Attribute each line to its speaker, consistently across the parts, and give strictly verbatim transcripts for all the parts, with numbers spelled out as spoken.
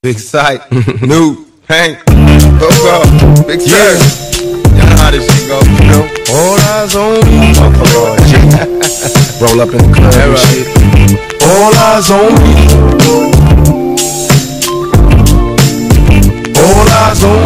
Speaker 1: Big Syke, Nu, Hank, Go Go, Big Syke. Y'all know how this shit go, you know? All eyes on me. Oh, shit. Roll up in the club and shit. All eyes on me. All eyes on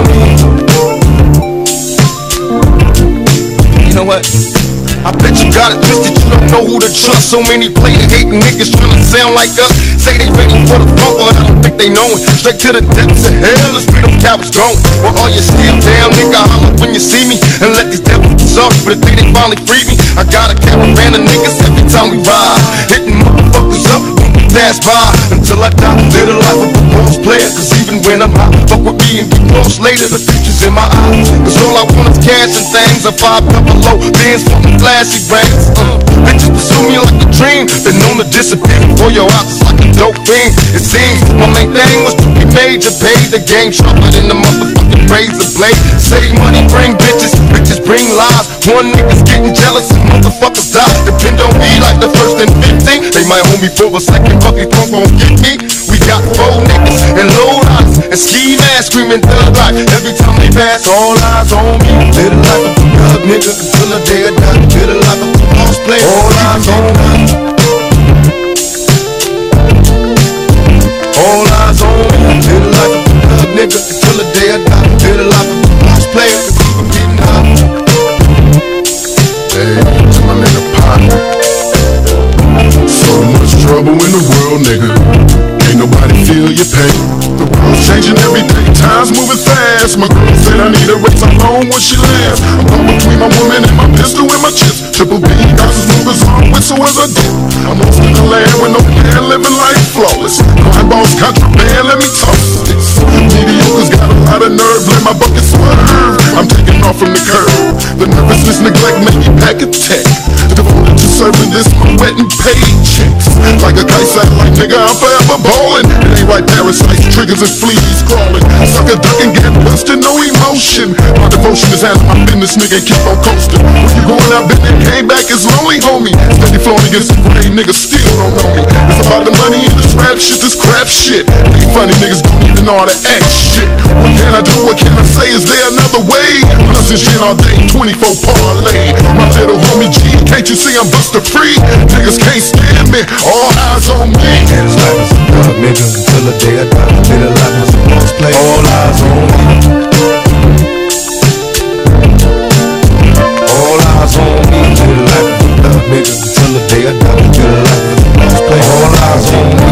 Speaker 1: me. You know what? I bet you got it twisted, you don't know who to trust. So many player hating niggas tryna sound like us. Say they ready for the funk, but I don't think they know it. Straight to the depths of hell, let's be them cowards going. Well, all you still down, nigga, holler when you see me. And let these devils be sorry for the day they finally free me. I got a caravan of niggas every time we ride, hitting motherfuckers up when we pass by. Until I die, live the life of a boss player. Cause even when I'm high, fuck with me and get lost later. The future's in my eyes, cause all I want is cash and things. A five double low, bands fucking flashy brands. uh, Bitches pursue me like a dream, been known to disappear before your eyes, it's like a dope fiend. It seems my main thing was to be major, pay the game sharper than the motherfucking razor blade. Save money, bring bitches, bitches bring lies. One nigga's getting jealous and motherfuckers die. Depend on me like the first and fifteen. They might hold me for a second, but these punks won't get me. We got four niggas and low eyes and ski masks screaming thug life. Every time they pass, all eyes on me. Little like a thug nigga until the day I die. Little like a boss player. All eyes on me. All eyes on me. Little like a thug nigga until the day I die. Little like a boss player. Keep him getting high.
Speaker 2: Hey, to my nigga Pop. So much trouble in the world, nigga. Ain't nobody feel your pain. The world's changing every day, time's moving fast. My girl said I need a race, I'm home when she lands. I'm caught between my woman and my pistol in my chest. Triple B, got some movers on, whistle as I dip. I'm lost in the land with no care, living life flawless. Crime balls, contraband, let me toss this. Mediocre's got a lot of nerve, let my bucket swerve. I'm taking off from the curb. The nervousness, neglect, make me pack a tech. Devoted to serving this, my wet and paid checks. Like a kite satellite, nigga, I'm forever ballin'. It ain't right, parasites, triggers and fleas crawling. Sucker duck and get busted, no emotion. My devotion is handling my business, nigga, and keep on coasting. When you going out, been and came back, it's lonely, homie. Steady flowing against the grain, niggas still don't know me. It's about the money and this rap shit, this crap shit. Ain't funny, niggas don't even know how to act shit. What can I do, what can I say, is there another way? Hustling shit all day, twenty-four parlay. My little homie G, can't you see I'm buster free? Niggas can't stand me, all eyes on me.
Speaker 1: And it's like a thug nigga until the day I die. Little like a boss player. All eyes on me. All eyes on me. Little like a thug nigga until the day I die. Little like a boss player. All eyes on me.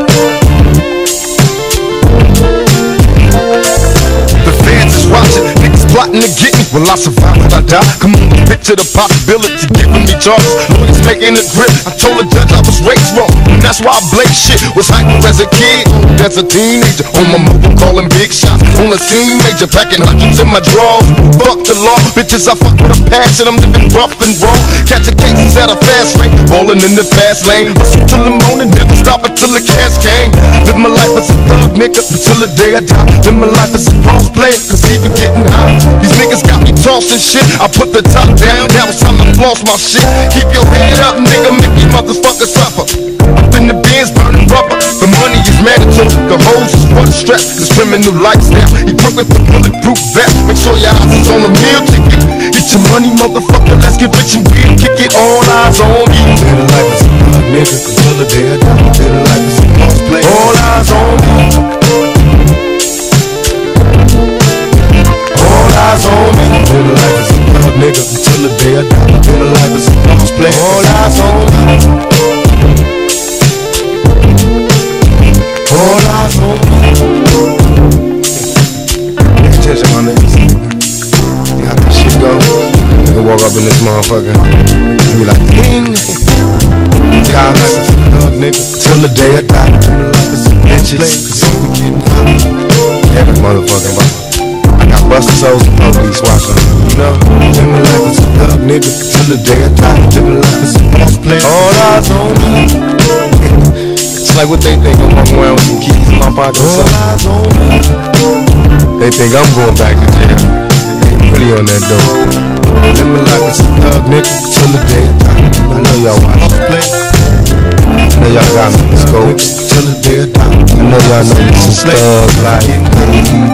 Speaker 1: The fans is watching, niggas plotting to get me. Will I survive when I die? Come on, picture the possibility, giving me charges. Lawyers making a grip. I told the judge I was raised wrong, and that's why I blaze shit. Was hyper as a kid, as a teenager. On my mobile calling big shots. On a teenager, packing hundreds in my drawers. Fuck the law, bitches I fuck with a passion. I'm living rough and raw. Catching cases at a fast rate, rolling in the fast lane. Hustle till the morning, never stop until the cash came. Live my life as a thug nigga until the day I die. Live my life as a boss player, cause even getting high. These niggas got me tossing shit. I put the top down, now it's time to floss my shit. Keep your head up, nigga, make you motherfuckers suffer. Up in the bins, burning rubber. The money is mandatory, the hoes is for the stress. This criminal lifestyle, he broke with the bulletproof vest. Make sure your house is on a meal ticket. Get your money, motherfucker, let's get rich and weird. Kick it, all eyes on me. Little life is a thug nigga until the day I die. Little life is a boss player. All eyes on me. All eyes on me. Little life is a thug nigga until the day I die. Little life is a boss player. All eyes on me. All eyes on me. Pay attention, my niggas. See how this shit go? Nigga walk up in this motherfucker and be like, ding. God, like a thug nigga till the day I die. Little life is a bitches, cause I'm getting high. Every motherfucking body. I got busted souls and police watching, you know. Living life as a thug nigga till the day I die. Living life as a boss player. All eyes on me. It's like what they think I'm walking around with some keys in my pocket or something. All eyes on me. They think I'm going back to jail. They ain't really on that door. Living life as a thug nigga till the day I die. I know y'all watch. I know y'all got me in the scope till the day I die. I know y'all
Speaker 3: y'all know some thug like.